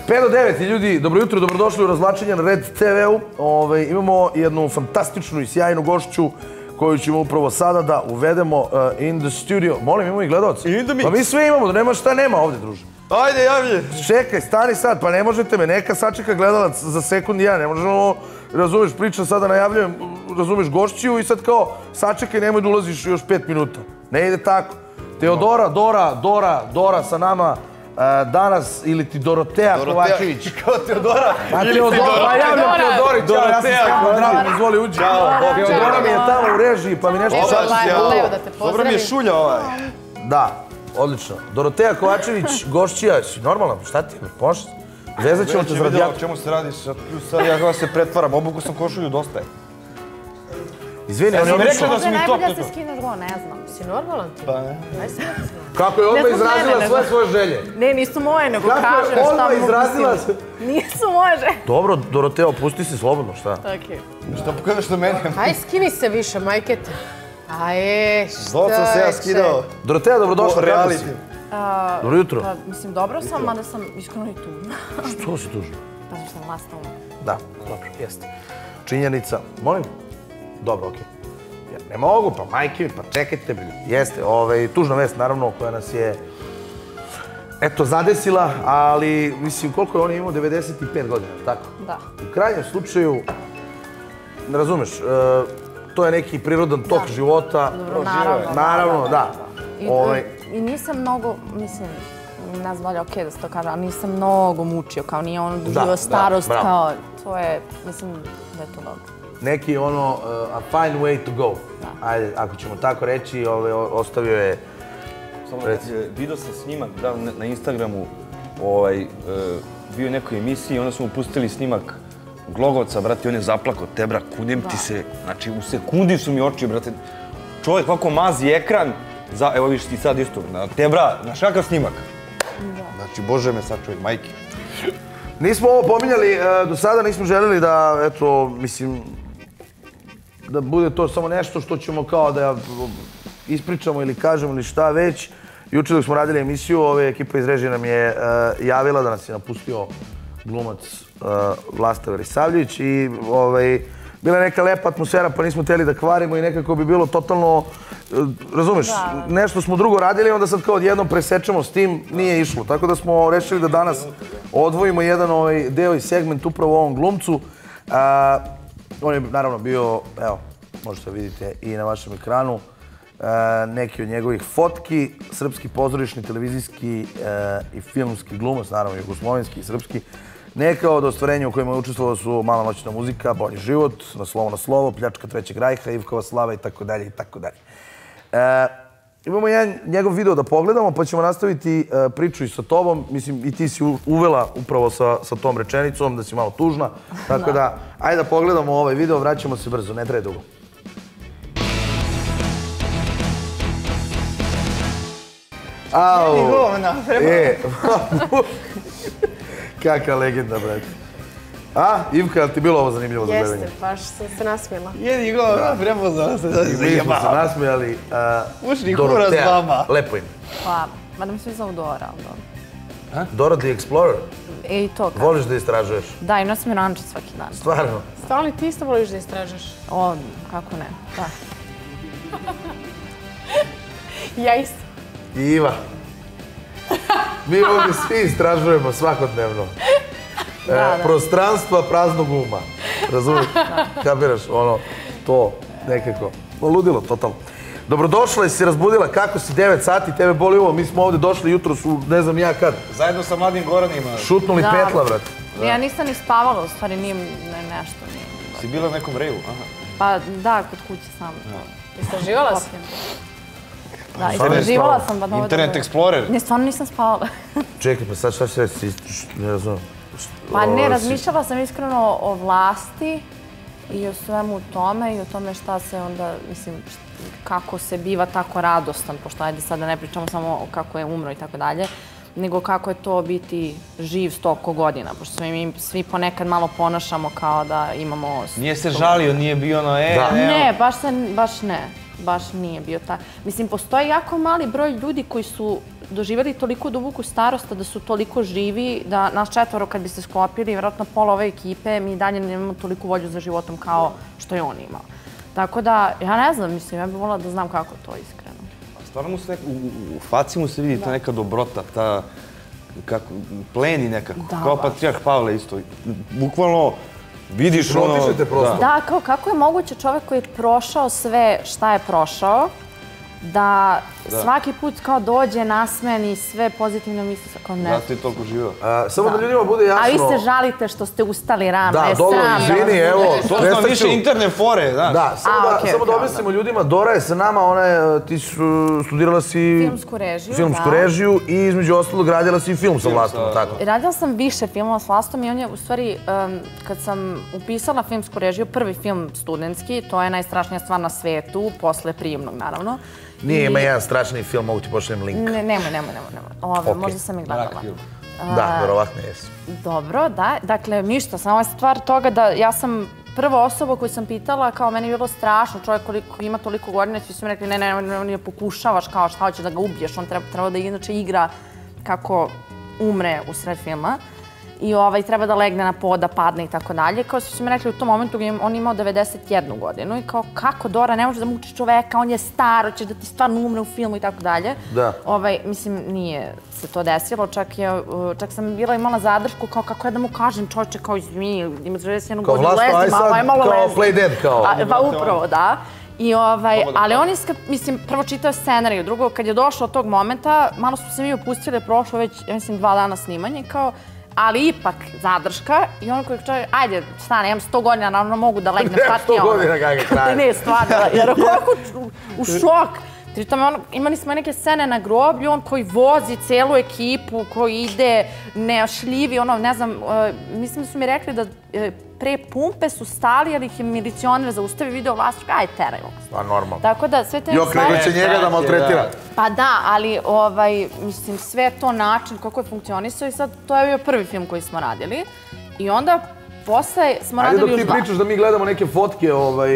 5 do 9 ljudi, dobro jutro, dobrodošli u razvlačenje na Red TV-u. Imamo jednu fantastičnu i sjajnu gošću koju ćemo upravo sada da uvedemo in the studio. Molim, imamo i gledalci. Pa mi sve imamo, da nema šta nema ovdje, druže. Ajde, javlje. Čekaj, stani sad, pa ne možete me, neka sačeka gledalac za sekund i ja, ne možemo, razumeš, pričam sada, najavljujem, razumeš, gošćiju i sad kao, sačekaj, nemoj da ulaziš još 5 minuta. Ne ide tako. Teodora, Dora sa nama danas, ili ti Dorotea Kovačević. Kao Teodora ili ti Dorotea. Pa javljam Teodori, čao, ja sam Stefan Dragan, izvoli uđi. Teodora mi je tamo u režiji, pa mi nešto Dobro mi je šulja ovaj. Da, odlično. Dorotea Kovačević, gošćija, si normalna, šta ti je, pošli? Vezat ćemo te za radijator. O čemu se radi, sad ja se pretvaram, obuku sam košulju, dosta je. Izvini, on je odlično. Možda je najbolje da se skineš go, ne znam. Si normalan ti? Pa ne. Kako je odmah izrazila sve svoje želje? Ne, nisu moje, nego kažem šta Kako je mogu odmah izrazila sve? Nisu moje želje. Dobro, Dorotea, opusti se slobodno, šta? Okej. Šta pokažeš do mene? Aj, skini se više, majkete. Aj, šta Zbog sam se ja skidao. Dorotea, dobrodošla, kako si? Dobro jutro. Pa, mislim, dobro sam, mada sam iskreno i tužna. Što si tužna? Pa što sam lasta umla. Da, dobro, jeste. Činjenica, molim? Dobro, okej. Ne mogu, pa majke mi, pa čekajte, jeste, tužna vest, naravno, koja nas je, eto, zadesila, ali, mislim, koliko je on imao, 95 godina, tako? Da. U krajnjem slučaju, ne razumeš, to je neki prirodan tok života. Dobro, naravno. Naravno, da. I nisam mnogo, mislim, ne znam da li je okej da se to kaže, ali nisam mnogo mučio, kao nije ono doživio starost, kao, to je, mislim, da je to dobro. Neki ono, a fine way to go. Ajde, ako ćemo tako reći, ostavio je... Vidio sam snimak na Instagramu, bio u nekoj emisiji i onda smo pustili snimak Glogovca, brate, on je zaplakao, te bra, kunem ti se, znači u sekundi su mi oči, brate, čovjek ovako mazi ekran, evo viš ti sad isto, te bra, znaš kakav snimak? Znači, Bože me sad čovjek, majke. Nismo ovo pominjali, do sada nismo željeli da, eto, mislim, da bude to samo nešto što ćemo kao da ispričamo ili kažemo ili šta već. Juče dok smo radili emisiju, ekipa iz režije nam je javila da nas je napustio glumac Vlasta Verisavljević i bila je neka lepa atmosfera pa nismo htjeli da kvarimo i nekako bi bilo totalno, razumeš, nešto smo drugo radili, onda sad kao odjednom presečemo s tim, nije išlo. Tako da smo rešili da danas odvojimo jedan deo i segment upravo ovom glumcu. On je naravno bio, evo, možete vidite i na vašem ekranu, neki od njegovih fotki, srpski pozorišni, televizijski i filmski glumac, naravno jugoslovenski i srpski. Neka od ostvarenja u kojima je učestvovao su Mala noćna muzika, Bolji život, Na slovo, Pljačka trećeg rajha, Ivkova slava i tako dalje i tako dalje. Imamo jedan njegov video da pogledamo pa ćemo nastaviti priču i sa tobom. Mislim, i ti si uvela upravo sa tom rečenicom da si malo tužna. Tako da, ajde da pogledamo ovaj video, vraćamo se brzo, ne traje dugo. Jedi govna, Kakva legenda, brate. A, Ivka, je li ti bilo ovo zanimljivo za gledanje? Jeste, baš sam se nasmijela. Jedi govna, prepoznala se da se Mi smo se nasmijali. Ušni kurac vama. Lepo ime. Pa, mada mi svi zovu Dora, ali dobro. Dora the Explorer? I to kako. Voliš da istražuješ? Da, i nosim ranče svaki dan. Stvarno? Stvarno ti isto voliš da istražaš? O, kako ne, da. Ja isto. I Iva. Mi ovdje svi istražujemo svakodnevno. Prostranstva praznog uma. Razumiješ? Kapiraš, to nekako. Ludilo, totalno. Dobrodošla i si razbudila, kako si, 9 sati, tebe boli uvo, mi smo ovdje došli jutro su, ne znam ja kad. Zajedno sa mladim Goranima. Šutnuli petla, brat. Ja nisam ni spavala, u stvari nije nešto. Si bila u nekom reju? Pa da, kod kuće sam. Istraživala si? Da, istraživala sam. Internet Explorer? Ne, stvarno nisam spavala. Čekaj, pa sad šta će reći, ne razumijem. Pa ne, razmišljala sam iskreno o vlasti i o svemu tome i o tome šta se onda, mislim, kako se biva tako radostan, pošto ajde sad da ne pričamo samo kako je umro i tako dalje, nego kako je to biti živ 100 godina, pošto se mi svi ponekad malo ponašamo kao da imamo... Nije se žalio, nije bio ono, Ne, baš ne. Baš nije bio tako. Mislim, postoji jako mali broj ljudi koji su doživjeli toliko duboku starost, da su toliko živi, da nas 4 kad bi se sklopili, vjerojatno pola ove ekipe, mi dalje nemamo toliku volju za životom kao što je on imao. Tako da, ja ne znam, mislim, ja bih volila da znam kako to iskreno. Stvarno mu se u faci mu se vidi ta neka dobrota, ta pleni nekako, kao Patrijarh Pavle isto. Bukvalno vidiš ono... Protišete prosto. Da, kako je moguće čovjek koji je prošao sve šta je prošao, da svaki put kao dođe, nasmeni sve pozitivno misli kao ne. Zato je toliko živio. Samo da ljudima bude jasno... A vi se žalite što ste ustali rano. Da, Dolo, izvini, evo... To su nam više interne fore, znaš. Da, samo da objasnimo ljudima, Dora je sa nama, ti studirala si... Filmsku režiju, i između ostalog radila si i film sa Vlastom, tako? Radila sam više filmova s Vlastom i on je, u stvari, kad sam upisala filmsku režiju, prvi film studentski, to je najstrašnija stvar na svetu, posle prijemnog, naravno. Nije, ima jedan strašni film, mogu ti pošaljem link. Nemoj. Možda sam i gledala. Da, verovatno jesu. Dobro, da. Dakle, ništa, samo je stvar toga da ja sam prva osoba koju sam pitala, kao meni je bilo strašno, čovjek koliko ima toliko godina, svi su mi rekli ne pokušavaš, kao šta hoćeš da ga ubiješ, on treba da inače igra kako umre u sred filma. I treba da legne na pod, da padne i tako dalje. Kao su mi rekli u tom momentu, on imao 91 godinu i kao kako Dora, ne možeš da mučiš čoveka, on je star, hoćeš da ti stvarno umre u filmu i tako dalje. Da. Mislim, nije se to desilo, čak sam bila imala zadršku kao kako ja da mu kažem čovječe, kao izvini, ima 91 godinu, lezi malo, aj malo lezi. Kao Play Dead, kao. Pa upravo, da. Ali on je, mislim, prvo čitao scenariju, drugo, kad je došlo od tog momenta, malo smo se mi opustili, prošlo već, ja mislim, 2 dana snimanje, kao, ali ipak zadrška i ono koji čovjek, ajde, stane, imam 100 godina, naravno mogu da legnem, šta ti je ono? 100 godina kako traje. Ne, stvarno, jer kako u šok. Pritom, imali smo neke scene na groblju, on koji vozi celu ekipu, koji ide nešljivi, ono, ne znam, mislim da su mi rekli da pre pumpe su stali, ali ih je milicioner zaustavio video vlasnička, aj, teraj ovo. Pa, normalno. Tako da, sve te Jok, nego će njega da maltretira. Pa da, ali, mislim, sve to način kako je funkcionisao i sad to je bio prvi film koji smo radili. I onda, posle smo radili još 2. Ajde dok ti pričaš da mi gledamo neke fotke,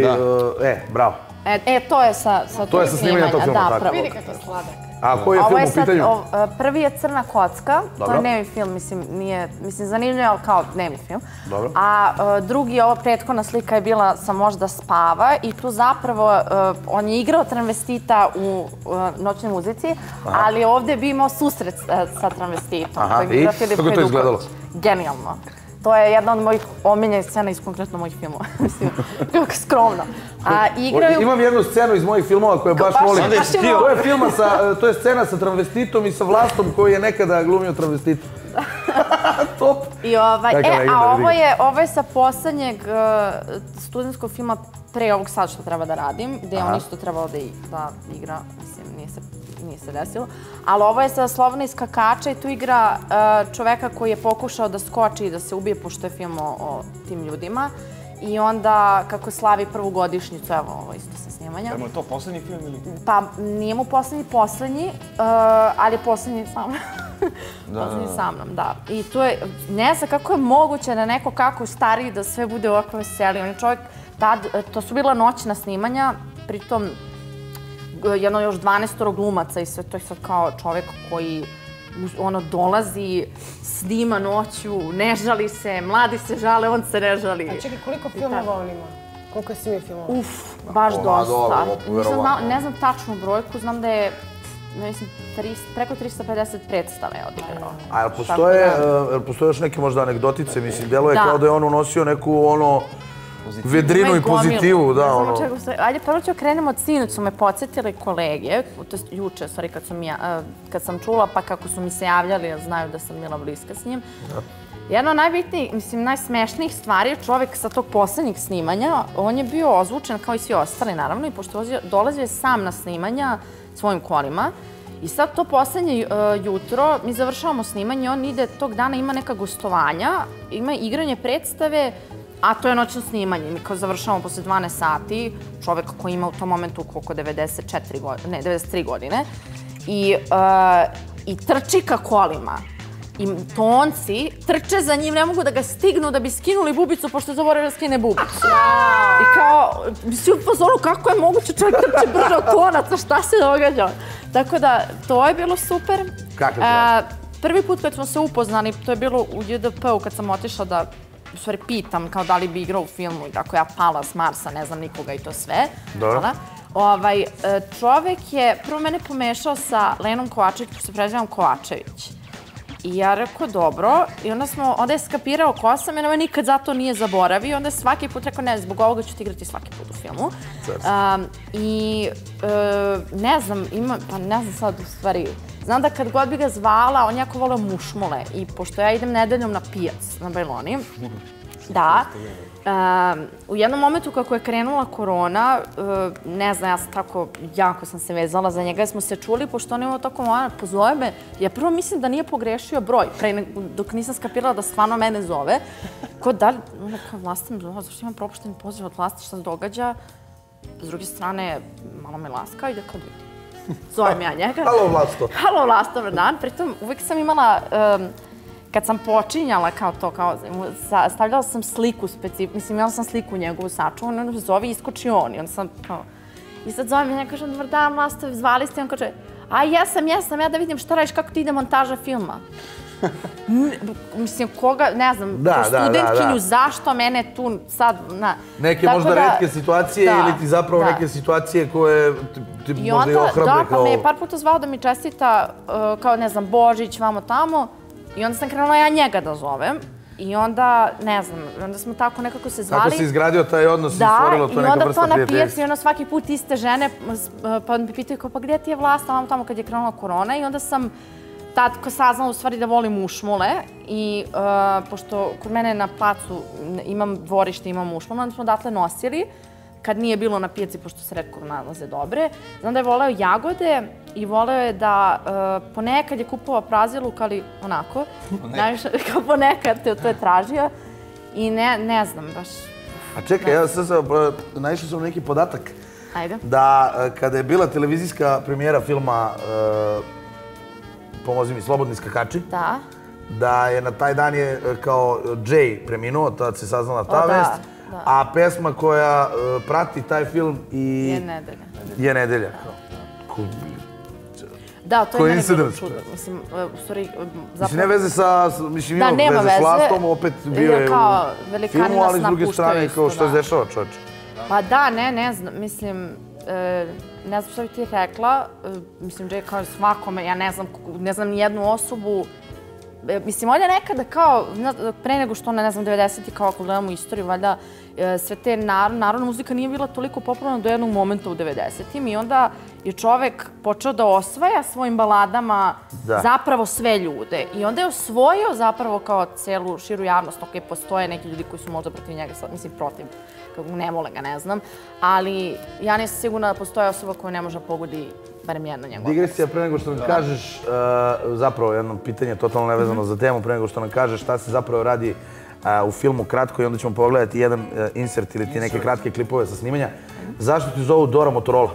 bravo. To je sa tog snimanja, da, prvo. Vidi kako je sladak. A koji je film u pitanju? Prvi je Crna kocka, to je dnevni film, mislim, zanimljivo, ali kao dnevni film. A drugi, ova prethodna slika je bila Sa možda spava i tu zapravo on je igrao travestita u Noćnoj muzici, ali ovdje bi imao susret sa travestitom. I kako to izgledalo? Genijalno. To je jedna od mojih omiljenih scena iz konkretno mojih filmova. Mislim, kako skromno. Imam jednu scenu iz mojih filmova koju baš volim. To je scena sa travestitom i sa Vlastom koji je nekada glumio travestitom. Top! Ovo je sa poslednjeg studentskog filma pre ovog sad što treba da radim, gde je on isto trebao da igra, mislim, nije se desilo. Ali ovo je sa Slobodna iz skakača i tu igra čoveka koji je pokušao da skoči i da se ubije, pošto je film o tim ljudima. I onda, kako slavi prvu godišnjicu, evo, ovo isto sa snimanja. Je to poslednji film ili? Pa, nije mu poslednji, ali je poslednji sa mnom. Poslednji sa mnom, da. I tu je, ne znam kako je moguće da neko kako je stariji da sve bude ovako veseli. On je čovjek, to su bila noćna snimanja, pritom jedno još 12 glumaca i sve to je sad kao čovjek koji dolazi, snima noću, ne žali se, mladi se žale, on se ne žali. A čekaj, koliko filmova on ima? Koliko je svi filmova? Baš dosta. Ne znam tačnu brojku, znam da je preko 350 predstava je odigrao. A jel postoje još neke možda anegdotice? Mislim, delo je kao da je on unosio neku vedrinu i pozitivu, da, ono. Ajde, prvo ću krenemo od sinoć, su me podsjetili kolege, to je juče, stvari, kad sam čula, pa kako su mi se javljali, jer znaju da sam bila bliska s njim. Jedna od najbitnijih, mislim, najsmešnijih stvari je čovjek sa tog poslednjeg snimanja, on je bio ozvučen kao i svi ostali, naravno, i pošto dolazio je sam na snimanja svojim kolima. I sad to poslednje jutro, mi završavamo snimanje, on ide tog dana, ima neka gostovanja, ima igranje predstave, a to je noćno snimanje. Mi kao završavamo posle 12 sati, čovek koji ima u tom momentu koliko 93 godine, i trči ka kolima. i tonci trče za njim, ne mogu da ga stignu da bi skinuli bubicu, pošto je zaboravio da skine bubicu. I kao, svi u fazonu, kako je moguće čovjek trče brže od tonaca, šta se događa? Tako da, to je bilo super. Kako je Prvi put kad smo se upoznali, to je bilo u JDP-u kad sam otišla da u stvari pitam kao da li bi igrao u filmu i kako ja pala s Marsa, ne znam nikoga i to sve. Dobro. Čovek je prvo mene pomešao sa Lenom Kovačević, pošto se prezivam Kovačević. I ja rekao dobro, i onda je skapirao ko sam, jer me nikad zato nije zaboravio. Onda je svaki put rekao, ne, zbog ovoga ću ti igrati svaki put u filmu. I ne znam, pa ne znam sad u stvari, znam da kad god bi ga zvala, on jako voleo mušmule. I pošto ja idem nedeljom na pijac na Bajloni, da, u jednom momentu kako je krenula korona, ne znam, ja sam tako, jako sam se vezala za njega, smo se čuli, pošto on imao tako pozove me, ja prvo mislim da nije pogrešio broj, dok nisam skapirala da stvarno mene zove. Ko da li, kao Vlasta me zove, zašto imam propušteni poziv od Vlasti, šta se događa? S druge strane, malo me laska i da kao vidi. Zovem ja njega. Halo Vlasto. Halo Vlasto, dobar dan. Pritom, uvijek sam imala, kad sam počinjala kao to, stavljala sam sliku mislim, imala sam sliku njegovu sačuvu, on me zove i iskoči on. I onda sam kao, i sad zovem ja, kažem, dobar dan Vlasto, zvali ste, on kaže, a jesam, ja da vidim šta radiš, kako ti ide montaža filma. Mislim, koga, ne znam, studentkinju, zašto mene tu sad... Neke možda retke situacije ili ti zapravo neke situacije koje ti možda i ohrabre kao... Da, pa me je par puta zvao da mi čestita, kao, ne znam, Božić, vamo tamo, i onda sam krenula ja njega da zovem. I onda, ne znam, onda smo tako nekako se zvali. Kako si izgradio taj odnos i stvorilo to neka vrsta prijateljstva? Da, i onda to na pijaci, i onda svaki put iste žene, pa mi pitaju kao, pa gdje ti je Vlasta, vamo tamo kad je krenula korona, i onda sam tad saznala u stvari da volim mušmule i pošto kod mene na placu imam dvorište, imam mušmule, onda smo odatle nosili kad nije bilo na pijaci, pošto se retko nalaze dobre. Znam da je voleo jagode i voleo je da ponekad je kupovao praziluk, ali onako, kao ponekad to je tražio i ne znam baš. A čekaj, ja sad naišao sam na neki podatak da kada je bila televizijska premijera filma Pomozi mi, Slobodni skakači. Da. Da je na taj dan je kao Jay preminuo, tad se saznala ta vest. A pesma koja prati taj film i... Je Nedelja. Je Nedelja. Da, to je meni bilo čudo. Mislim, u stvari... Mislim, ne veze sa... Mislim, ima veze s Vlastom, opet bio je u filmu, ali s druge strane, kao što je dešava čovječ. Pa da, ne znam, mislim... Ne znam što bi ti rekla, mislim, Jay kao svakome, ja ne znam ni jednu osobu. Mislim, ovdje nekada kao, pre nego što, ne znam, 90-ti, kao ako gledamo istoriju, valjda, sve te narodna muzika nije bila toliko popularna do jednog momenta u 90-im i onda je čovek počeo da osvaja svojim baladama zapravo sve ljude. I onda je osvojio zapravo kao celu širu javnost. Ok, postoje neki ljudi koji su možda protiv njega, mislim, protiv, ne vole ga, ne znam. Ali ja nisam sigurna da postoje osoba koja ne može pogodi barem jedna njegova. Digresija, pre nego što nam kažeš, zapravo jedno pitanje totalno nevezano za temu, pre nego što nam kažeš šta se zapravo radi u filmu kratko i onda ćemo pogledati jedan insert ili ti neke kratke klipove sa snimanja. Zašto ti zovu Dora Motorola?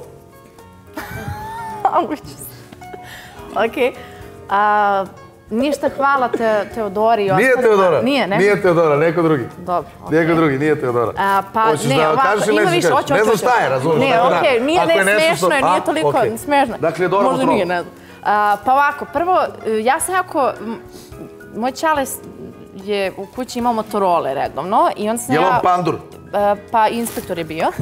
Ok. Ništa hvala Teodori. Nije Teodora. Nije, ne? Nije Teodora, neko drugi. Dobro. Neko drugi, nije Teodora. Pa ne, ovako, ima više, hoću. Ne znam šta je, razumiješ? Ne, okej, nije smešno, nije toliko smešno. Dakle, Dora Motorola. Možda nije, ne znam. Pa ovako, prvo, ja sam jako... Moj čale je u kući imao Motorole redovno i on sam ja... Je li on pandur? Pa inspektor je bio.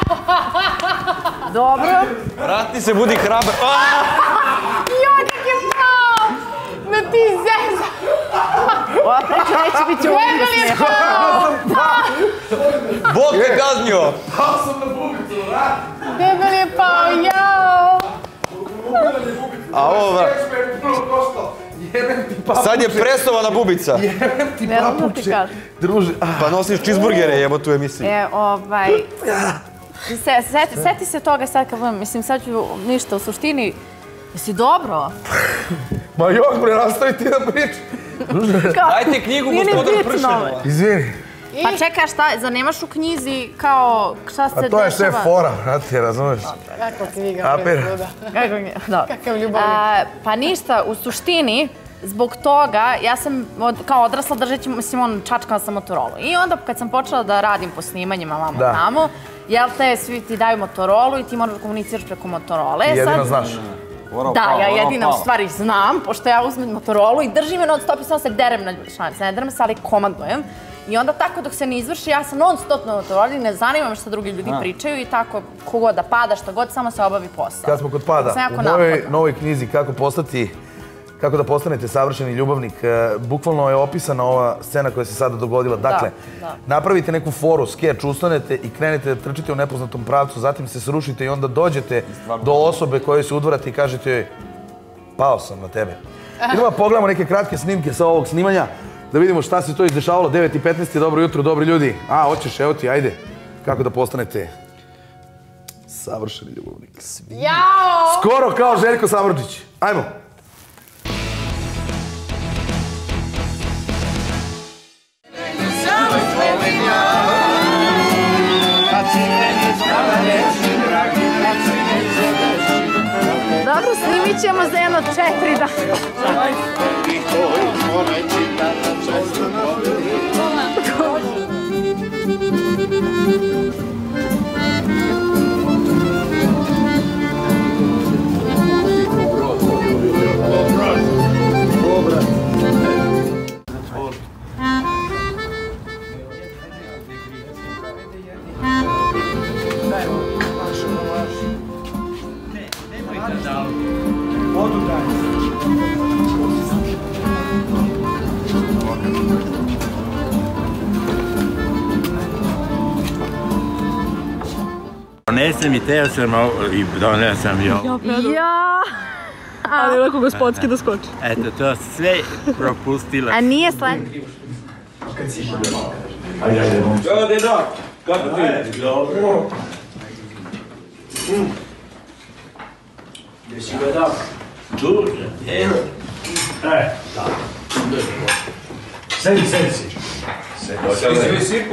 Dobro. Vratni se, budi hrabar. Joj, kak je pao! Ne ti zeza! Ova priča neće biti uvijek smijeha. Bog te kaznio! Pao sam na bubicu, vrati! Debel je pao, jao! A ovo... Sad je presovana bubica. Jebem ti papuče. Druže. Pa nosiš čizburgere, jebo tu emisiju. Seti se toga sad kad budem, mislim sad ću ništa u suštini. Jesi dobro? Ma još bre, nastavi ti da priča. Dajte knjigu Gospodar pršenova. Izvini. Pa čekaj, šta, zar nemaš u knjizi kao šta se dešava? A to je sve fora, brate, razumeš? Kako knjiga, bre, luda. Kakav ljubavnik. Pa ništa, u suštini, zbog toga, ja sam kao odrasla držeći, mislim, čačkala sam Motorola. I onda kad sam počela da radim po snimanjima vamo tamo, jel te, svi ti daju Motorolu i ti moraš da komuniciraš preko Motorola. I jedino znaš. Da, ja jedina u stvari znam, pošto ja uzmem Motorolu i držim je non stop i samo se derem na šanice. Ne derem se, ali komandujem. I onda tako dok se ne izvrši, ja sam non stop na Motoroli, ne zanima me što drugi ljudi pričaju i tako kogod da pada, što god, samo se obavi posao. Kad smo kod pada, u mojoj novoj knjizi Kako da postanete savršeni ljubavnik, bukvalno je opisana ova scena koja se sada dogodila. Dakle, napravite neku foru, skeč, ustanete i krenete da trčite u nepoznatom pravcu, zatim se srušite i onda dođete do osobe koje se udvarate i kažete joj pao sam na tebe. Idemo da pogledamo neke kratke snimke sa ovog snimanja, da vidimo šta se to izdešavalo. 9:15, dobro jutro, dobri ljudi. Hoćeš, evo ti, ajde. Kako da postanete savršeni ljubavnik. Jao! Skoro kao Željko Samardžić. Ajmo. Dobro, snimit ćemo za jedno 4 dana. Donesem i teo sam i doneo sam i ovo. Ja! Ali ovako gospodski da skoči. Eto, to sve propustila. A nije sled? Ćao, dedo! Kako ti? Dobro. Gdje si ga dao? Tu, evo. Da. Sedi si. Sedi si.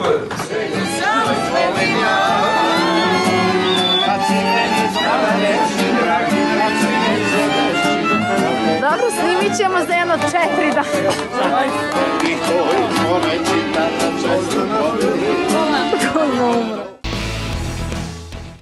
Dobro, snimit ćemo za jedno 4 dana.